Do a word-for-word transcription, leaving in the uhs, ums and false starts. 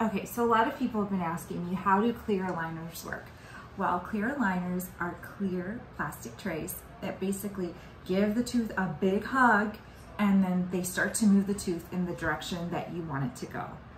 Okay, so a lot of people have been asking me, how do clear aligners work? Well, clear aligners are clear plastic trays that basically give the tooth a big hug, and then they start to move the tooth in the direction that you want it to go.